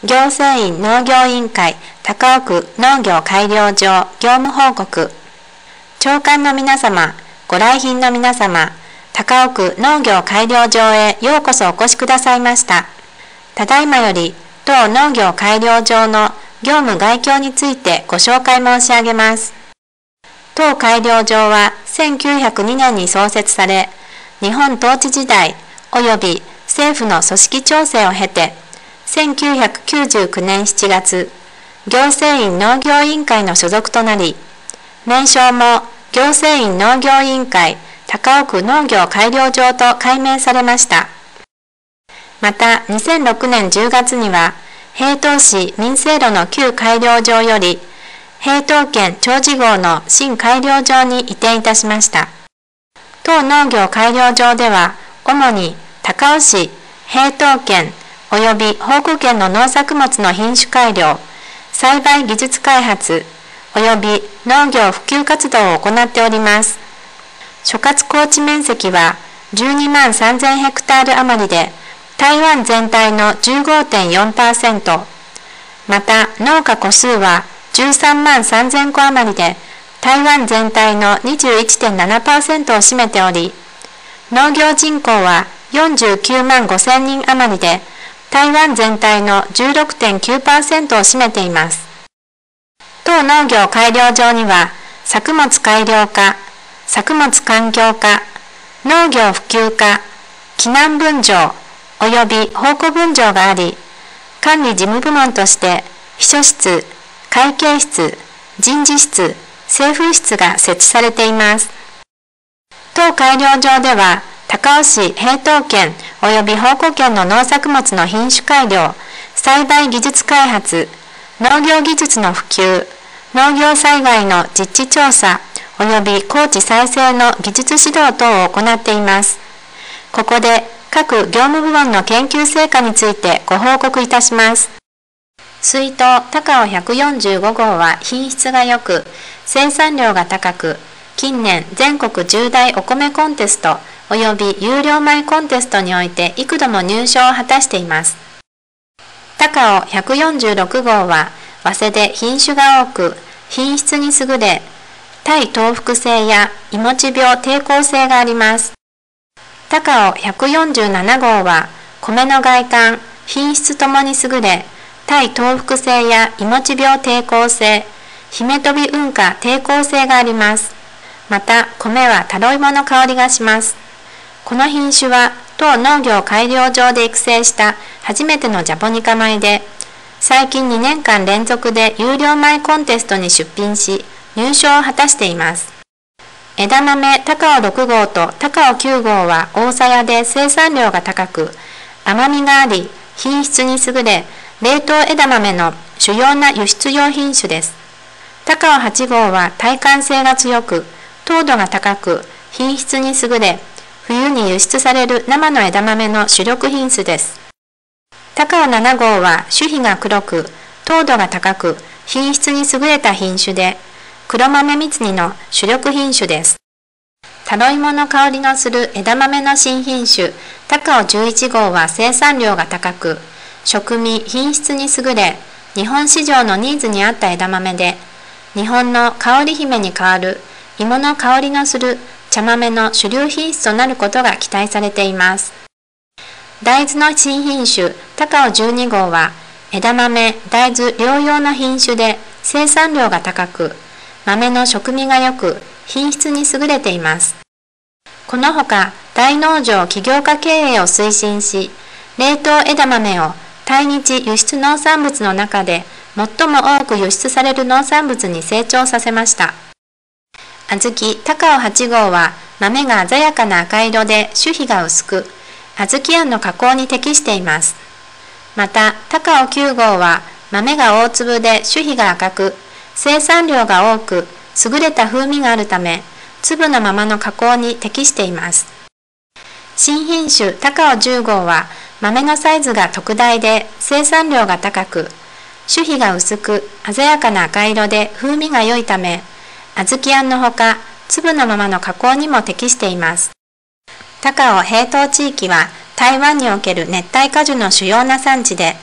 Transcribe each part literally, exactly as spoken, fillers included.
行政院農業委員会高尾区農業改良場業務報告。長官の皆様、ご来賓の皆様、高尾区農業改良場へようこそお越しくださいました。ただいまより当農業改良場の業務概況についてご紹介申し上げます。当改良場はせんきゅうひゃくにねんに創設され、日本統治時代及び政府の組織調整を経て、せんきゅうひゃくきゅうじゅうきゅうねんしちがつ、行政院農業委員会の所属となり、名称も行政院農業委員会高尾区農業改良場と改名されました。またにせんろくねんじゅうがつには、平東市民生路の旧改良場より、平東県長治郷の新改良場に移転いたしました。当農業改良場では、主に高尾市、平東県及び宝庫県の農作物の品種改良、栽培技術開発及び農業普及活動を行っております。所轄耕地面積はじゅうにまんさんぜんヘクタール余りで、台湾全体の じゅうごてんよんパーセント、また農家戸数はじゅうさんまんさんぜんこ余りで、台湾全体の にじゅういちてんななパーセント を占めており、農業人口はよんじゅうきゅうまんごせんにん余りで、台湾全体の じゅうろくてんきゅうパーセント を占めています。当農業改良場には、作物改良課、作物環境課、農業普及課、避難分場及び宝庫分場があり、管理事務部門として秘書室、会計室、人事室、政府室が設置されています。当改良場では、高尾市平東県及び宝庫県の農作物の品種改良、栽培技術開発、農業技術の普及、農業災害の実地調査及び高地再生の技術指導等を行っています。ここで各業務部門の研究成果についてご報告いたします。水筒高尾ひゃくよんじゅうごごうは品質が良く、生産量が高く、近年全国じゅうだいお米コンテスト及び有料米コンテストにおいて幾度も入賞を果たしています。高尾ひゃくよんじゅうろくごうは早生で品種が多く、品質に優れ、耐糖伏性やいもち病抵抗性があります。高尾ひゃくよんじゅうななごうは米の外観、品質ともに優れ、耐糖伏性やいもち病抵抗性、姫飛び運化抵抗性があります。また、米はタロイモの香りがします。この品種は、当農業改良場で育成した初めてのジャポニカ米で、最近にねんかん連続で有料米コンテストに出品し、入賞を果たしています。枝豆高尾ろくごうと高尾きゅうごうは大鞘で生産量が高く、甘みがあり、品質に優れ、冷凍枝豆の主要な輸出用品種です。高尾はちごうは耐寒性が強く、糖度が高く、品質に優れ、冬に輸出される生の枝豆の主力品種です。高尾ななごうは種皮が黒く、糖度が高く、品質に優れた品種で、黒豆蜜煮の主力品種です。タロイモの香りのする枝豆の新品種、高尾じゅういちごうは生産量が高く、食味・品質に優れ、日本市場のニーズに合った枝豆で、日本の香り姫に代わる芋の香りのする茶豆の主流品質となることが期待されています。大豆の新品種、高尾じゅうにごうは、枝豆・大豆両用の品種で生産量が高く、豆の食味が良く、品質に優れています。このほか、大農場起業家経営を推進し、冷凍枝豆を対日輸出農産物の中で最も多く輸出される農産物に成長させました。小豆高尾はちごうは豆が鮮やかな赤色で種皮が薄く、小豆あんの加工に適しています。また、高尾きゅうごうは豆が大粒で種皮が赤く、生産量が多く、優れた風味があるため、粒のままの加工に適しています。新品種高尾じゅうごうは豆のサイズが特大で生産量が高く、種皮が薄く鮮やかな赤色で風味が良いため、小豆あんのほか粒のままの加工にも適しています。高尾平東地域は台湾における熱帯果樹の主要な産地で、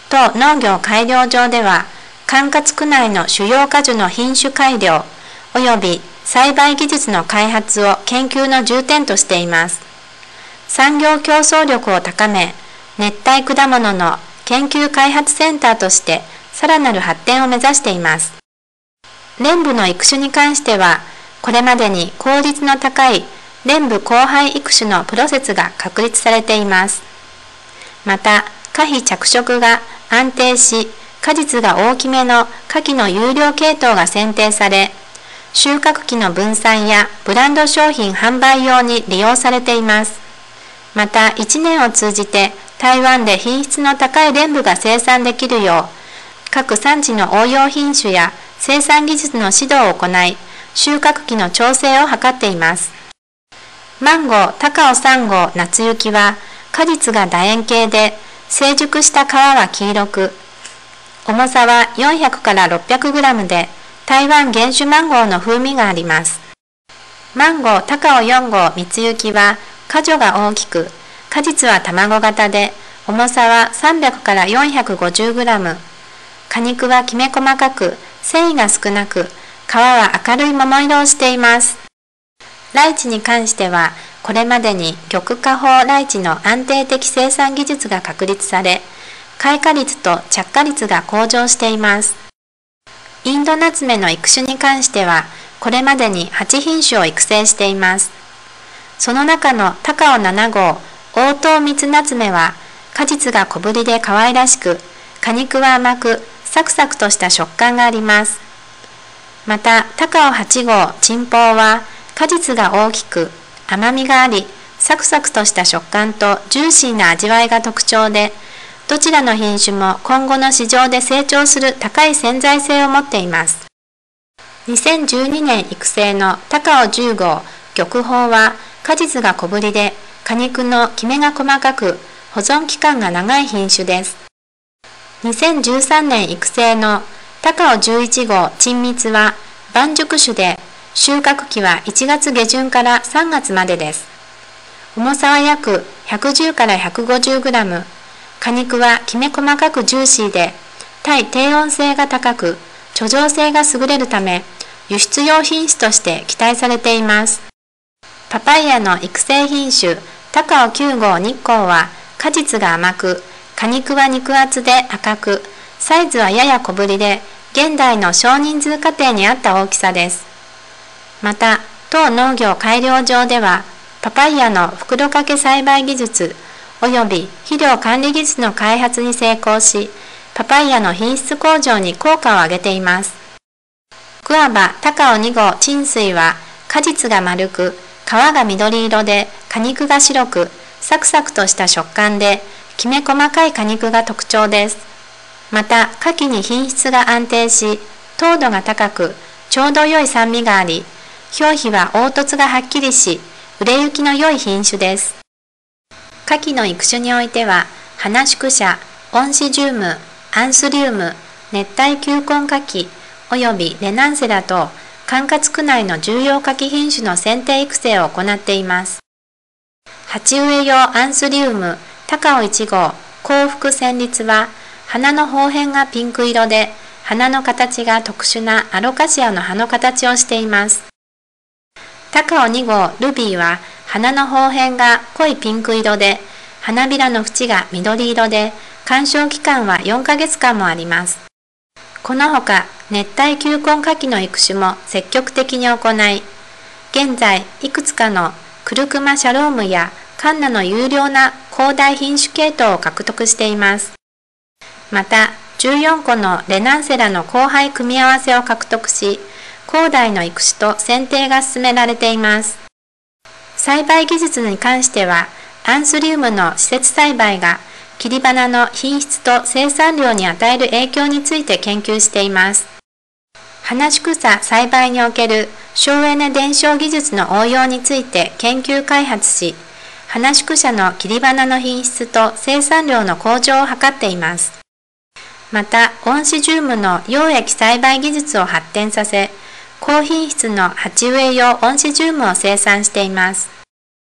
当農業改良場では、管轄区内の主要果樹の品種改良及び栽培技術の開発を研究の重点としています。産業競争力を高め、熱帯果物の研究開発センターとしてさらなる発展を目指しています。蓮部の育種に関しては、これまでに効率の高い蓮部交配育種のプロセスが確立されています。また、果皮着色が安定し、果実が大きめの果樹の優良系統が選定され、収穫期の分散やブランド商品販売用に利用されています。また、いちねんを通じて台湾で品質の高い蓮部が生産できるよう、各産地の応用品種や生産技術の指導を行い、収穫期の調整を図っています。マンゴー高尾さん号夏雪は、果実が楕円形で、成熟した皮は黄色く、重さはよんひゃくからろっぴゃくグラムで、台湾原種マンゴーの風味があります。マンゴー高尾よん号蜜雪は、果女が大きく、果実は卵型で、重さはさんびゃくからよんひゃくごじゅうグラム。果肉はきめ細かく、繊維が少なく、皮は明るい桃色をしています。ライチに関しては、これまでに玉花宝ライチの安定的生産技術が確立され、開花率と着花率が向上しています。インドナツメの育種に関しては、これまでにはち品種を育成しています。その中の高尾なな号黄桃蜜ナツメは、果実が小ぶりで可愛らしく、果肉は甘く、サクサクとした食感があります。また、高尾はち号珍宝は、果実が大きく、甘みがあり、サクサクとした食感とジューシーな味わいが特徴で、どちらの品種も今後の市場で成長する高い潜在性を持っています。にせんじゅうにねん育成の高尾じゅう号玉宝は、果実が小ぶりで、果肉のきめが細かく、保存期間が長い品種です。にせんじゅうさんねん育成の高尾じゅういち号珍蜜は、晩熟種で、収穫期はいちがつげじゅんからさんがつまでです。重さは約ひゃくじゅうからひゃくごじゅうグラム、果肉はきめ細かくジューシーで、耐低温性が高く、貯蔵性が優れるため、輸出用品種として期待されています。パパイヤの育成品種、高尾きゅう号日光は、果実が甘く、果肉は肉厚で赤く、サイズはやや小ぶりで、現代の少人数家庭に合った大きさです。また、当農業改良場では、パパイヤの袋掛け栽培技術及び肥料管理技術の開発に成功し、パパイヤの品質向上に効果を上げています。グアバ高尾に号鎮水は、果実が丸く、皮が緑色で、果肉が白く、サクサクとした食感で、きめ細かい果肉が特徴です。また、果皮に品質が安定し、糖度が高く、ちょうど良い酸味があり、表皮は凹凸がはっきりし、売れ行きの良い品種です。果樹の育種においては、花宿舎、オンシジウム、アンスリウム、熱帯球根果樹、およびレナンセラと、管轄区内の重要果樹品種の選定育成を行っています。鉢植え用アンスリウム、高尾いち号、幸福旋律は、花の苞片がピンク色で、花の形が特殊なアロカシアの葉の形をしています。高尾に号ルビーは花の苞片が濃いピンク色で、花びらの縁が緑色で、観賞期間はよんかげつかんもあります。このほか、熱帯球根果樹の育種も積極的に行い、現在いくつかのクルクマシャロームやカンナの優良な高大品種系統を獲得しています。また、じゅうよんこのレナンセラの交配組み合わせを獲得し、高大の育種と選定が進められています。栽培技術に関しては、アンスリウムの施設栽培が切り花の品質と生産量に与える影響について研究しています。花宿舎栽培における省エネ伝承技術の応用について研究開発し、花宿舎の切り花の品質と生産量の向上を図っています。また、オンシジウムの溶液栽培技術を発展させ、高品質の鉢植え用オンシジウムを生産しています。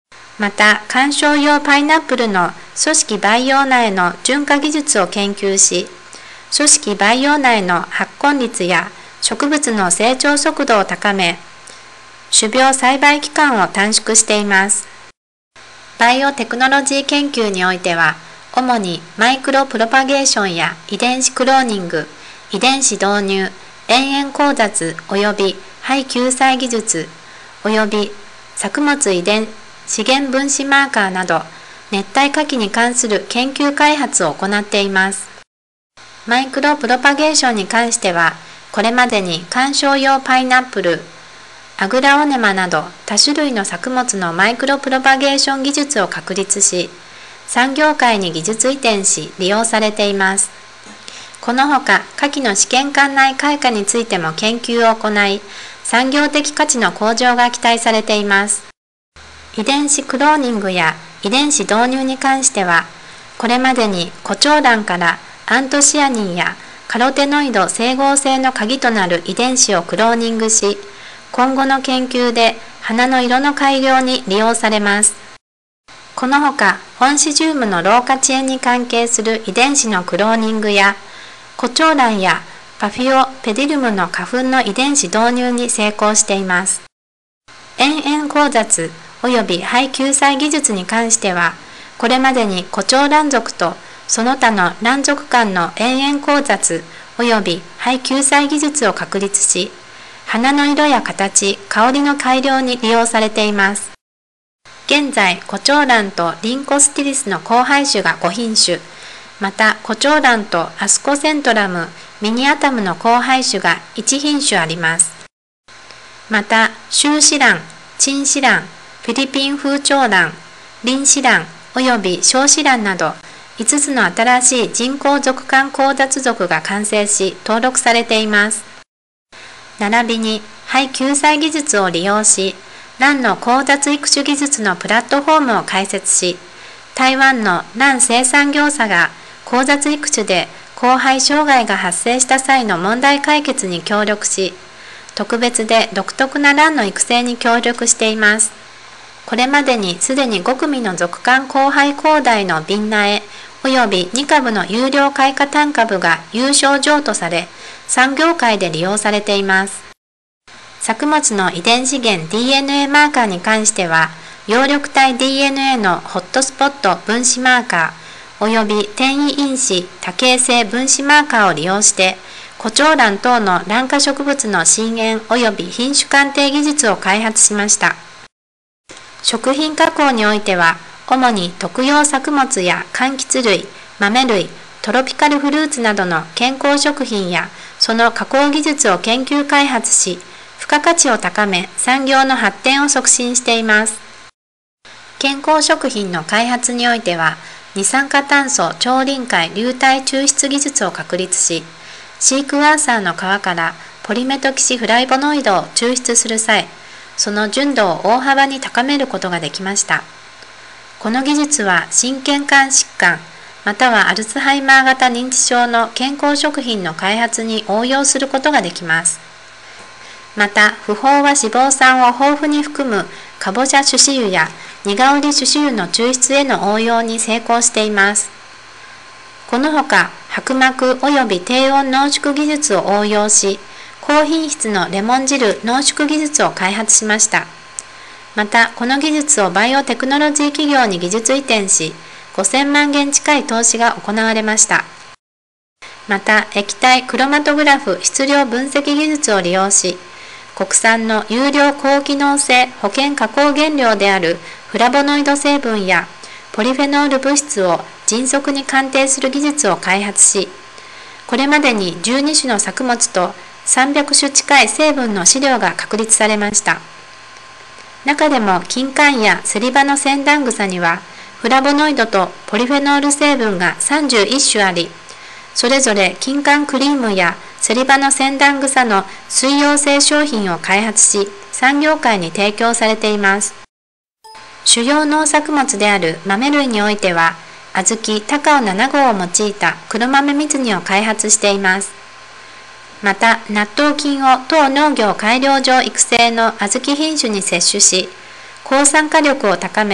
また、観賞用パイナップルの組織培養苗の純化技術を研究し、組織培養苗の発根率や植物の成長速度を高め、種苗栽培期間を短縮しています。バイオテクノロジー研究においては、主にマイクロプロパゲーションや遺伝子クローニング、遺伝子導入、遠縁交雑及び肺救済技術、及び作物遺伝資源分子マーカーなど、熱帯果樹に関する研究開発を行っています。マイクロプロパゲーションに関しては、これまでに観賞用パイナップル、アグラオネマなど多種類の作物のマイクロプロパゲーション技術を確立し、産業界に技術移転し利用されています。このほか、果樹の試験管内開花についても研究を行い、産業的価値の向上が期待されています。遺伝子クローニングや遺伝子導入に関しては、これまでにコチョウランからアントシアニンやカロテノイド整合性の鍵となる遺伝子をクローニングし、今後の研究で花の色の改良に利用されます。このほか、オンシジウムの老化遅延に関係する遺伝子のクローニングや、コチョウランやパフィオペディルムの花粉の遺伝子導入に成功しています。遠縁交雑及び肺救済技術に関しては、これまでにコチョウラン属とその他のラン属間の遠縁交雑及び肺救済技術を確立し、花の色や形、香りの改良に利用されています。現在、コチョウランとリンコスティリスの交配種がご品種、またコチョウランとアスコセントラム、ミニアタムの交配種がいち品種あります。また、シュウシラン、チンシラン、フィリピン風長蘭、リンシラン及び小シランなどいつつの新しい人工属間交雑属が完成し登録されています。並びに肺救済技術を利用し、卵の交雑育種技術のプラットフォームを開設し、台湾の卵生産業者が交雑育種で交配障害が発生した際の問題解決に協力し、特別で独特な卵の育成に協力しています。これまでにすでにご組の属間交配交代の瓶苗及びに株の有料開花単株が有償譲渡され、産業界で利用されています。作物の遺伝資源 ディーエヌエー マーカーに関しては、葉緑体 ディーエヌエー のホットスポット分子マーカー及び転移因子多形性分子マーカーを利用して、コチョウラン等の卵化植物の新縁及び品種鑑定技術を開発しました。食品加工においては、主に特用作物や柑橘類、豆類、トロピカルフルーツなどの健康食品やその加工技術を研究開発し、付加価値を高め、産業の発展を促進しています。健康食品の開発においては、二酸化炭素超臨界流体抽出技術を確立し、シークワーサーの皮からポリメトキシフライボノイドを抽出する際、その純度を大幅に高めることができました。この技術は心血管疾患、またはアルツハイマー型認知症の健康食品の開発に応用することができます。また、不飽和脂肪酸を豊富に含むかぼちゃ種子油や苦織種子油の抽出への応用に成功しています。このほか、薄膜及び低温濃縮技術を応用し、高品質のレモン汁濃縮技術を開発しました。また、この技術をバイオテクノロジー企業に技術移転し、ごせんまんげん近い投資が行われました。また、液体クロマトグラフ質量分析技術を利用し、国産の有料高機能性保険加工原料であるフラボノイド成分やポリフェノール物質を迅速に鑑定する技術を開発し、これまでにじゅうに種の作物とさんびゃく種近い成分の飼料が確立されました。中でも金柑やセリバのセンダングサにはフラボノイドとポリフェノール成分がさんじゅういっ種あり、それぞれ金柑クリームやセリバのセンダングサの水溶性商品を開発し、産業界に提供されています。主要農作物である豆類においては、小豆、高尾なな号を用いた黒豆蜜煮を開発しています。また、納豆菌を当農業改良場育成の小豆品種に摂取し、抗酸化力を高め、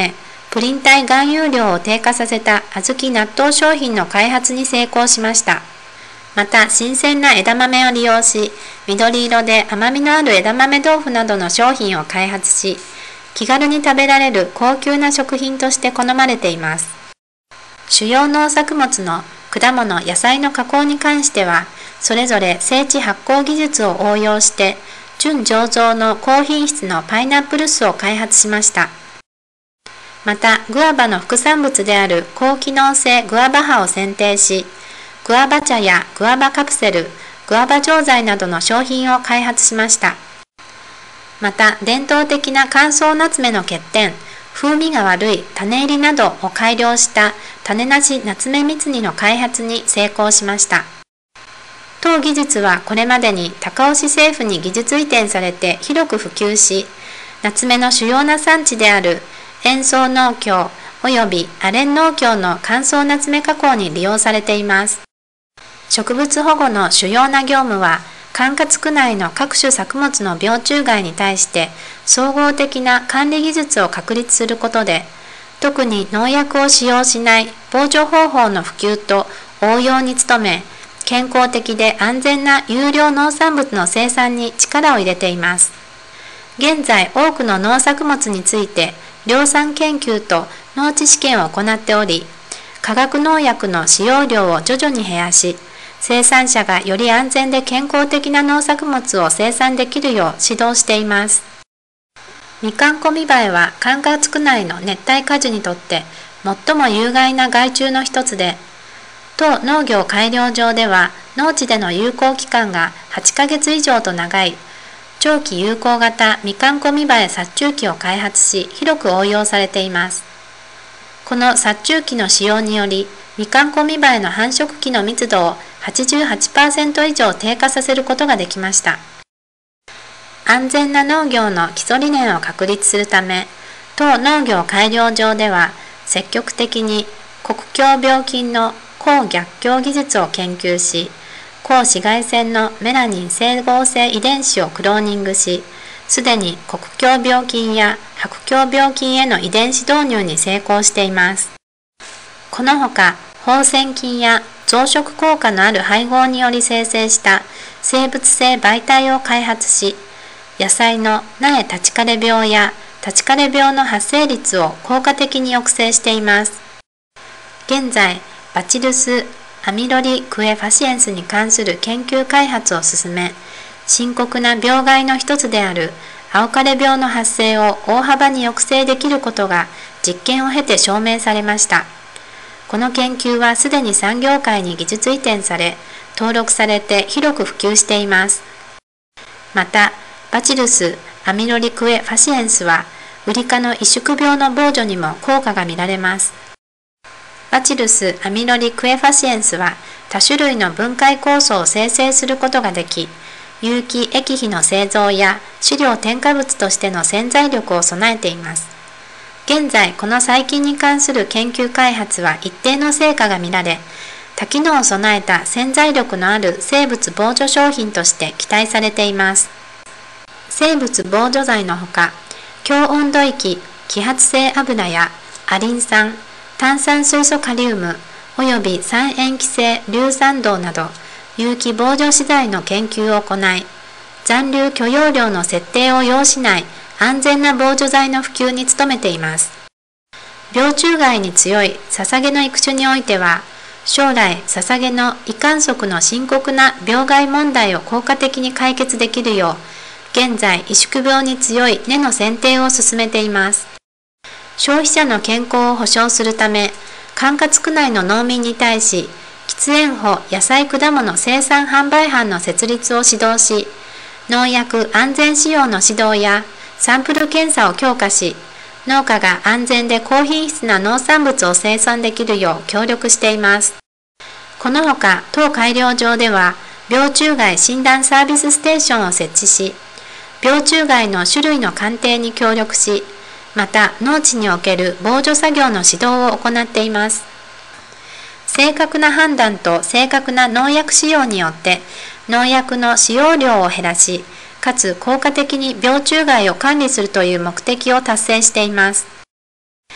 プリン体含有量を低下させた小豆納豆商品の開発に成功しました。また、新鮮な枝豆を利用し、緑色で甘みのある枝豆豆腐などの商品を開発し、気軽に食べられる高級な食品として好まれています。主要農作物の果物・野菜の加工に関しては、それぞれ精緻発酵技術を応用して、純醸造の高品質のパイナップル酢を開発しました。また、グアバの副産物である高機能性グアバ葉を選定し、グアバ茶やグアバカプセル、グアバ錠剤などの商品を開発しました。また、伝統的な乾燥ナツメの欠点、風味が悪い種入りなどを改良した種なしナツメ蜜煮の開発に成功しました。当技術はこれまでに高雄市政府に技術移転されて広く普及し、ナツメの主要な産地である塩草農協及びアレン農協の乾燥ナツメ加工に利用されています。植物保護の主要な業務は、管轄区内の各種作物の病虫害に対して総合的な管理技術を確立することで、特に農薬を使用しない防除方法の普及と応用に努め、健康的で安全な優良農産物の生産に力を入れています。現在、多くの農作物について量産研究と農地試験を行っており、化学農薬の使用量を徐々に減らし、生産者がより安全で健康的な農作物を生産できるよう指導しています。みかんこみバエは管轄区内の熱帯果樹にとって最も有害な害虫の一つで、当農業改良場では農地での有効期間がはちかげつ以上と長い長期有効型みかんこみバエ殺虫機を開発し、広く応用されています。この殺虫機の使用により、みかんこみバエの繁殖期の密度を はちじゅうはちパーセント 以上低下させることができました。安全な農業の基礎理念を確立するため、当農業改良場では積極的に黒鏡病菌の抗逆境技術を研究し、抗紫外線のメラニン整合性遺伝子をクローニングし、すでに黒鏡病菌や白鏡病菌への遺伝子導入に成功しています。このほか、放線菌や増殖効果のある配合により生成した生物性媒体を開発し、野菜の苗立ち枯れ病や立ち枯れ病の発生率を効果的に抑制しています。現在、バチルス・アミロリクエファシエンスに関する研究開発を進め、深刻な病害の一つである青枯れ病の発生を大幅に抑制できることが実験を経て証明されました。この研究はすでに産業界に技術移転され、登録されて広く普及しています。また、バチルス・アミロリクエファシエンスは、ウリ科の萎縮病の防除にも効果が見られます。バチルス・アミロリクエファシエンスは、多種類の分解酵素を生成することができ、有機液肥の製造や飼料添加物としての潜在力を備えています。現在、この細菌に関する研究開発は一定の成果が見られ、多機能を備えた潜在力のある生物防除商品として期待されています。生物防除剤のほか、強温度域揮発性油やアリン酸、炭酸水素カリウムおよび三塩基性硫酸銅など有機防除資材の研究を行い、残留許容量の設定を要しない安全な防除剤の普及に努めています。病虫害に強いササゲの育種においては、将来ササゲの胃管束の深刻な病害問題を効果的に解決できるよう、現在萎縮病に強い根の選定を進めています。消費者の健康を保障するため、管轄区内の農民に対し、喫煙保野菜果物生産販売班の設立を指導し、農薬安全使用の指導やサンプル検査を強化し、農家が安全で高品質な農産物を生産できるよう協力しています。このほか、当改良場では、病虫害診断サービスステーションを設置し、病虫害の種類の鑑定に協力し、また農地における防除作業の指導を行っています。正確な判断と正確な農薬使用によって農薬の使用量を減らし、かつ効果的に病虫害を管理するという目的を達成しています。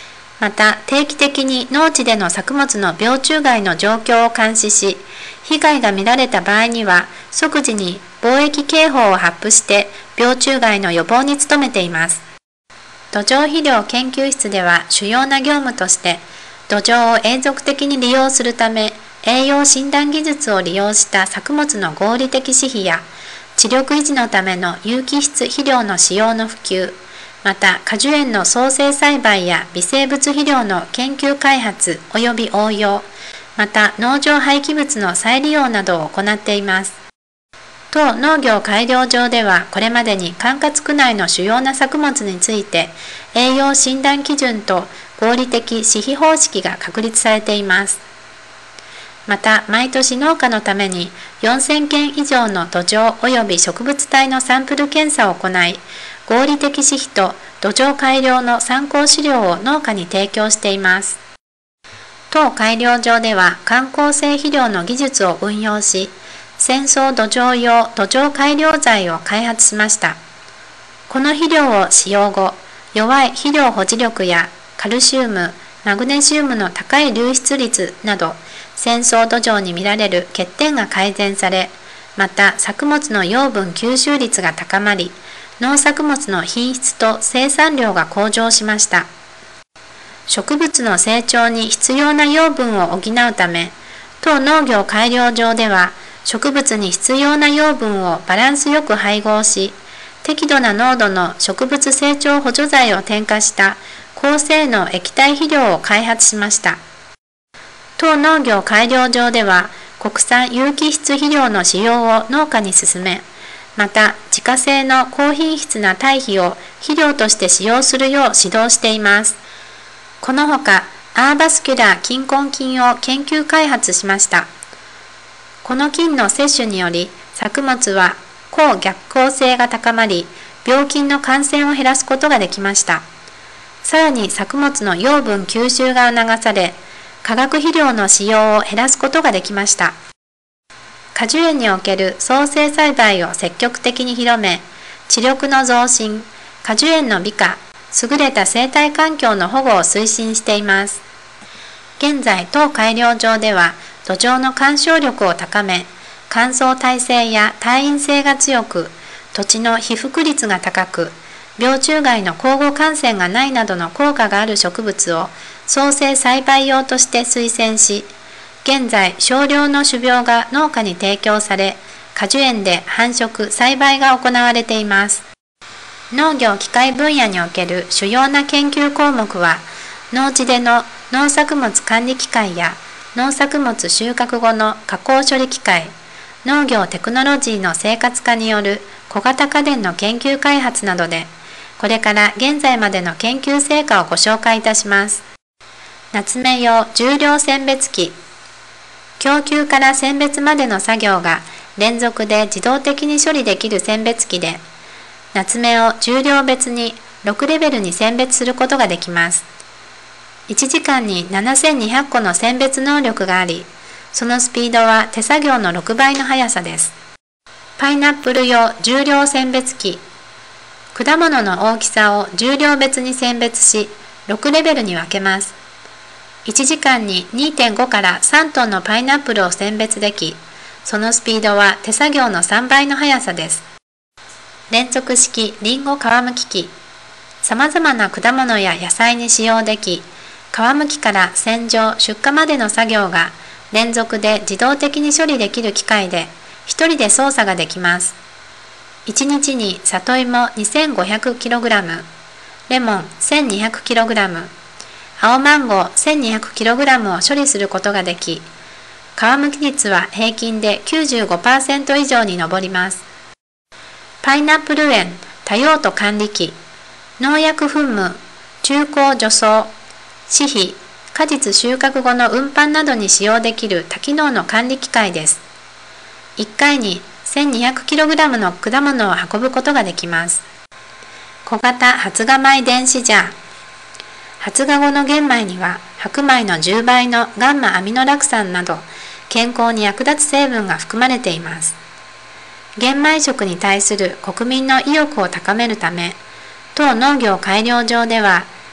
また定期的に農地での作物の病虫害の状況を監視し、被害が見られた場合には即時に防疫警報を発布して病虫害の予防に努めています。土壌肥料研究室では主要な業務として土壌を永続的に利用するため栄養診断技術を利用した作物の合理的施肥や地力維持のための有機質肥料の使用の普及、また果樹園の創生栽培や微生物肥料の研究開発及び応用、また農場廃棄物の再利用などを行っています。当農業改良場ではこれまでに管轄区内の主要な作物について栄養診断基準と合理的施肥方式が確立されています。また毎年農家のためによんせんけん以上の土壌及び植物体のサンプル検査を行い、合理的施肥と土壌改良の参考資料を農家に提供しています。当改良場では緩効性肥料の技術を運用し、泉層土壌用土壌改良剤を開発しました。この肥料を使用後、弱い肥料保持力やカルシウム、マグネシウムの高い流出率など、泉層土壌に見られる欠点が改善され、また作物の養分吸収率が高まり、農作物の品質と生産量が向上しました。植物の成長に必要な養分を補うため、当農業改良場では植物に必要な養分をバランスよく配合し、適度な濃度の植物成長補助剤を添加した高性能液体肥料を開発しました。当農業改良場では国産有機質肥料の使用を農家に進め、また自家製の高品質な堆肥を肥料として使用するよう指導しています。このほかアーバスキュラー菌根菌を研究開発しました。この菌の摂取により作物は抗逆行性が高まり、病菌の感染を減らすことができました。さらに作物の養分吸収が促され、化学肥料の使用を減らすことができました。果樹園における創生栽培を積極的に広め、地力の増進、果樹園の美化、優れた生態環境の保護を推進しています。現在、当改良場では土壌の干渉力を高め、乾燥耐性や耐陰性が強く、土地の被覆率が高く、病虫害の交互感染がないなどの効果がある植物を創生栽培用として推薦し、現在少量の種苗が農家に提供され、果樹園で繁殖・栽培が行われています。農業機械分野における主要な研究項目は、農地での農作物管理機械や農作物収穫後の加工処理機械、農業テクノロジーの生活化による小型家電の研究開発などで、これから現在までの研究成果をご紹介いたします。夏目用重量選別機。供給から選別までの作業が連続で自動的に処理できる選別機で、夏目を重量別にろくレベルに選別することができます。いちじかんにななせんにひゃっこの選別能力があり、そのスピードは手作業のろくばいの速さです。パイナップル用重量選別機。果物の大きさを重量別に選別し、ろくレベルに分けます。いちじかんに にてんご からさんトンのパイナップルを選別でき、そのスピードは手作業のさんばいの速さです。連続式リンゴ皮むき機。さまざまな果物や野菜に使用でき、皮むきから洗浄・出荷までの作業が連続で自動的に処理できる機械で、ひとりで操作ができます。いちにちに里芋 にせんごひゃくキログラム、レモン せんにひゃくキログラム、青マンゴー せんにひゃくキログラムを処理することができ、皮むき率は平均で きゅうじゅうごパーセント 以上に上ります。パイナップル園多用途管理機。農薬噴霧、中耕除草、施肥、果実収穫後の運搬などに使用できる多機能の管理機械です。いっかいに せんにひゃくキログラム の果物を運ぶことができます。小型発芽米電子ジャー。発芽後の玄米には白米のじゅうばいのガンマアミノラク酸など健康に役立つ成分が含まれています。玄米食に対する国民の意欲を高めるため、当農業改良場では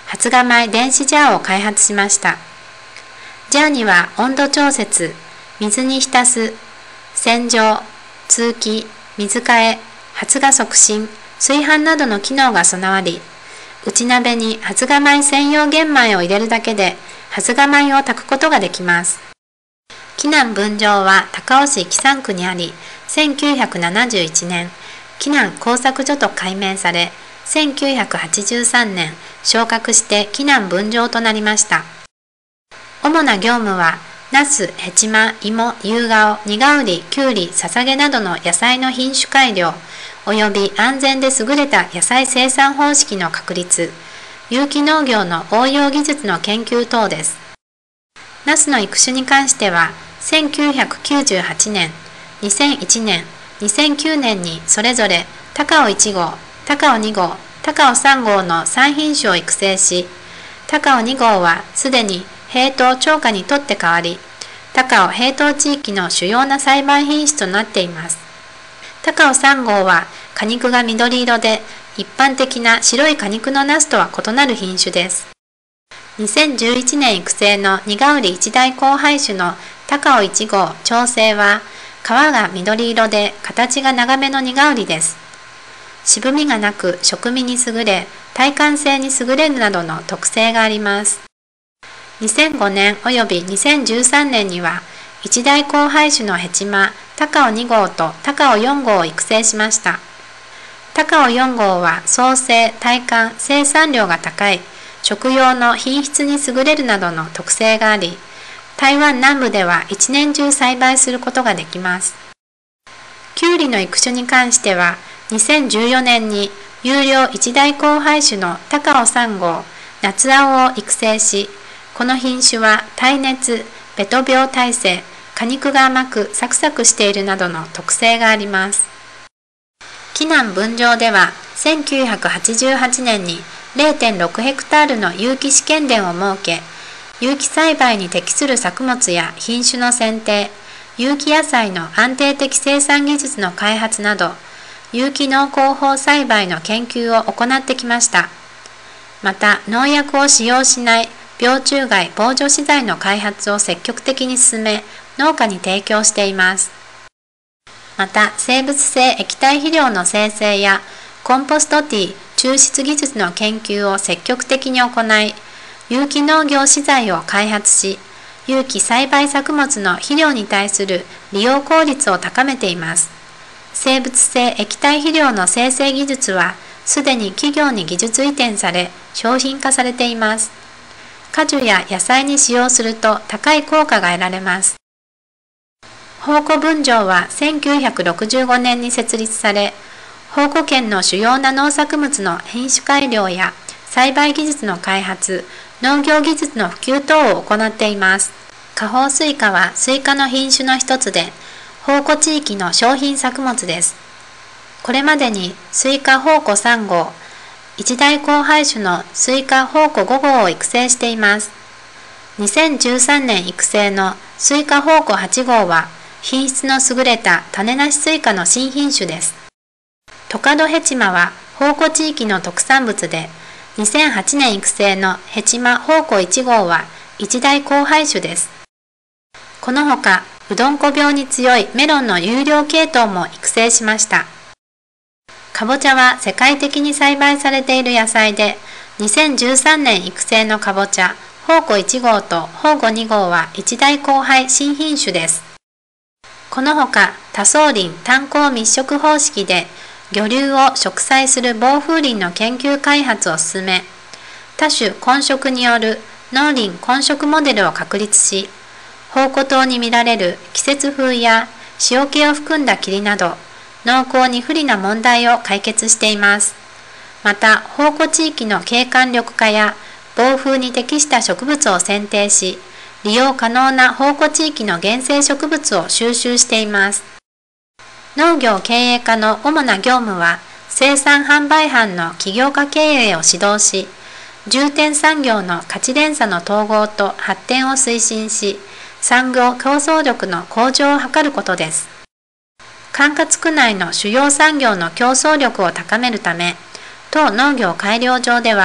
発芽米電子ジャーを開発しました。ジャーには温度調節、水に浸す、洗浄、通気、水替え、発芽促進、炊飯などの機能が備わり、内鍋に発芽米専用玄米を入れるだけで発芽米を炊くことができます。岐南分場は高尾市木山区にあり、せんきゅうひゃくななじゅういちねん、岐南工作所と改名され、せんきゅうひゃくはちじゅうさんねん、昇格して岐南分場となりました。主な業務は、ナス、ヘチマ、芋、ユウガオ、ニガウリ、キュウリ、ササゲなどの野菜の品種改良、および安全で優れた野菜生産方式の確立、有機農業の応用技術の研究等です。ナスの育種に関しては、せんきゅうひゃくきゅうじゅうはちねん、にせんいちねん、にせんきゅうねんにそれぞれ高尾いち号、高尾に号、高尾さん号のさん品種を育成し、高尾に号はすでに平等長花にとって変わり、高尾平等地域の主要な栽培品種となっています。高尾さん号は果肉が緑色で、一般的な白い果肉のナスとは異なる品種です。にせんじゅういちねん育成のニガウリ一大交配種の高尾いち号長生は、皮が緑色で形が長めのニガウリです。渋みがなく食味に優れ、耐寒性に優れるなどの特性があります。にせんごねんおよびにせんじゅうさんねんには、一大交配種のヘチマ、高尾に号と高尾よん号を育成しました。高尾よん号は創生、耐寒、生産量が高い、食用の品質に優れるなどの特性があり、台湾南部では一年中栽培することができます。キュウリの育種に関しては、にせんじゅうよねんに有料一大交配種の高尾さん号、夏青を育成し、この品種は耐熱、ベト病耐性、果肉が甘くサクサクしているなどの特性があります。岐南分場ではせんきゅうひゃくはちじゅうはちねんに れいてんろくヘクタールの有機試験田を設け、有機栽培に適する作物や品種の選定、有機野菜の安定的生産技術の開発など、有機農耕法栽培の研究を行ってきました。また、農薬を使用しない病虫害防除資材の開発を積極的に進め、農家に提供しています。また、生物性液体肥料の生成やコンポストティー抽出技術の研究を積極的に行い、有機農業資材を開発し、有機栽培作物の肥料に対する利用効率を高めています。生物性液体肥料の生成技術は、すでに企業に技術移転され、商品化されています。果樹や野菜に使用すると高い効果が得られます。宝庫分場はせんきゅうひゃくろくじゅうごねんに設立され、宝庫県の主要な農作物の品種改良や栽培技術の開発、農業技術の普及等を行っています。花宝スイカはスイカの品種の一つで、宝庫地域の商品作物です。これまでにスイカ宝庫さん号、一大交配種のスイカ宝庫ご号を育成しています。にせんじゅうさんねん育成のスイカ宝庫はち号は、品質の優れた種なしスイカの新品種です。トカドヘチマは宝庫地域の特産物で、にせんはちねん育成のヘチマ宝庫いち号は一大交配種です。このほか、うどんこ病に強いメロンの優良系統も育成しました。かぼちゃは世界的に栽培されている野菜で、にせんじゅうさんねん育成のかぼちゃ、宝庫いち号と宝庫に号は一大交配新品種です。このほか、多層林炭鉱密植方式で、魚流を植栽する防風林の研究開発を進め、多種混植による農林混植モデルを確立し、宝庫島に見られる季節風や塩気を含んだ霧など、農耕に不利な問題を解決しています。また、宝庫地域の景観緑化や暴風に適した植物を選定し、利用可能な宝庫地域の原生植物を収集しています。農業経営課の主な業務は、生産販売班の起業家経営を指導し、重点産業の価値連鎖の統合と発展を推進し、産業競争力の向上を図ることです。管轄区内の主要産業の競争力を高めるため、当農業改良場では、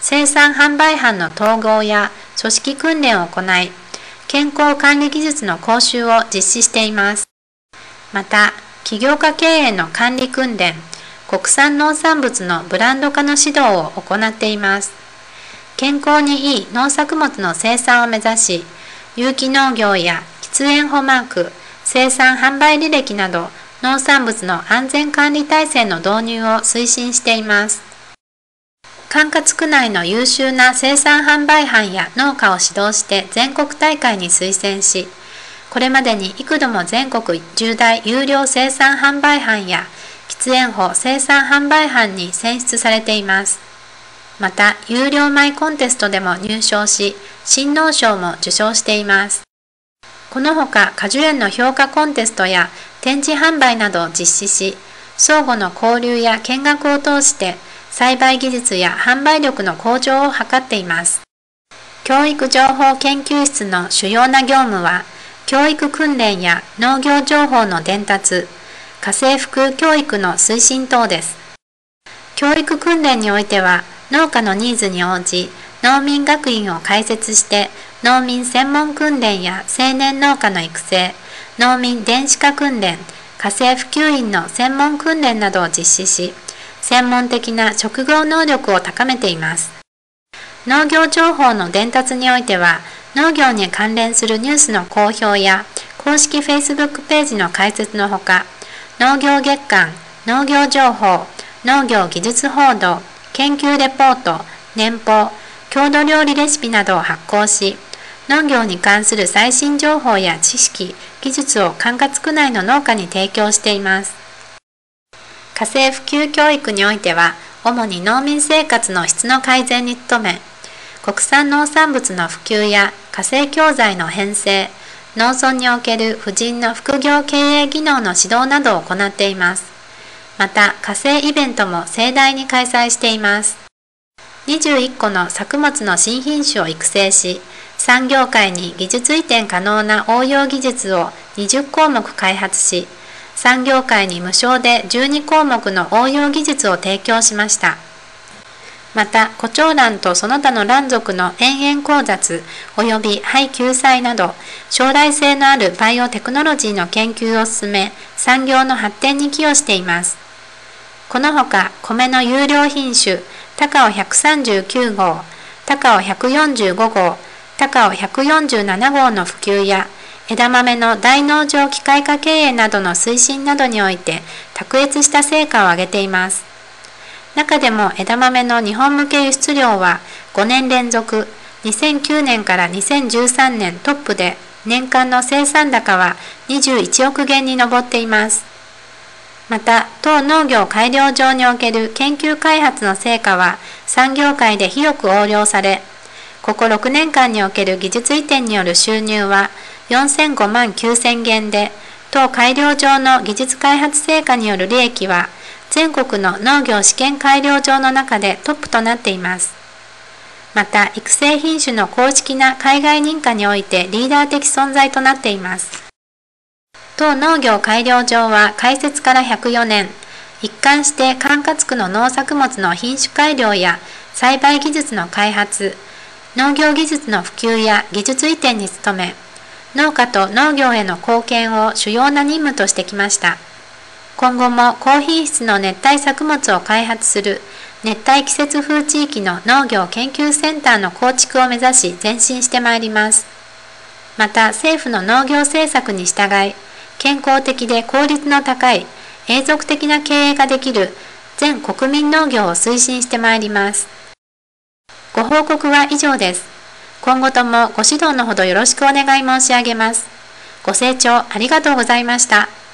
生産販売班の統合や組織訓練を行い、健康管理技術の講習を実施しています。また、起業家経営の管理訓練、国産農産物のブランド化の指導を行っています。健康にいい農作物の生産を目指し、有機農業や喫煙保マーク、生産販売履歴など農産物の安全管理体制の導入を推進しています。管轄区内の優秀な生産販売班や農家を指導して全国大会に推薦し、これまでに幾度も全国重大有料生産販売班や喫煙法生産販売班に選出されています。また、有料米コンテストでも入賞し、新農賞も受賞しています。このほか、果樹園の評価コンテストや展示販売などを実施し、相互の交流や見学を通して、栽培技術や販売力の向上を図っています。教育情報研究室の主要な業務は、教育訓練や農業情報の伝達、家政服教育の推進等です。教育訓練においては、農家のニーズに応じ、農民学院を開設して、農民専門訓練や青年農家の育成、農民電子化訓練、家政婦給員の専門訓練などを実施し、専門的な職業能力を高めています。農業情報の伝達においては、農業に関連するニュースの公表や、公式 Facebook ページの開設のほか、農業月間、農業情報、農業技術報道、研究レポート、年報、郷土料理レシピなどを発行し、農業に関する最新情報や知識、技術を管轄区内の農家に提供しています。家政婦給教育においては、主に農民生活の質の改善に努め、国産農産物の普及や家政教材の編成、農村における婦人の副業経営技能の指導などを行っています。また、家政イベントも盛大に開催しています。にじゅういっこの作物の新品種を育成し、産業界に技術移転可能な応用技術をにじゅっこうもく開発し、産業界に無償でじゅうにこうもくの応用技術を提供しました。また、コチョウランとその他の卵属の延々交雑及び肺救済など、将来性のあるバイオテクノロジーの研究を進め、産業の発展に寄与しています。このほか、米の優良品種、高尾ひゃくさんじゅうきゅうごう、高尾ひゃくよんじゅうごごう、高尾ひゃくよんじゅうななごうの普及や、枝豆の大農場機械化経営などの推進などにおいて、卓越した成果を上げています。中でも枝豆の日本向け輸出量はごねん連続、にせんきゅうねんからにせんじゅうさんねんトップで、年間の生産高はにじゅういちおくげんに上っています。また、当農業改良場における研究開発の成果は産業界で広く横領され、こころくねんかんにおける技術移転による収入はよんせんごまんきゅうせんげんで、当改良場の技術開発成果による利益は全国の農業試験改良場の中でトップとなっています。また、育成品種の公式な海外認可においてリーダー的存在となっています。当農業改良場は開設からひゃくよねん、一貫して管轄区の農作物の品種改良や栽培技術の開発、農業技術の普及や技術移転に努め、農家と農業への貢献を主要な任務としてきました。今後も高品質の熱帯作物を開発する熱帯季節風地域の農業研究センターの構築を目指し前進してまいります。また、政府の農業政策に従い、健康的で効率の高い永続的な経営ができる全国民農業を推進してまいります。ご報告は以上です。今後ともご指導のほどよろしくお願い申し上げます。ご清聴ありがとうございました。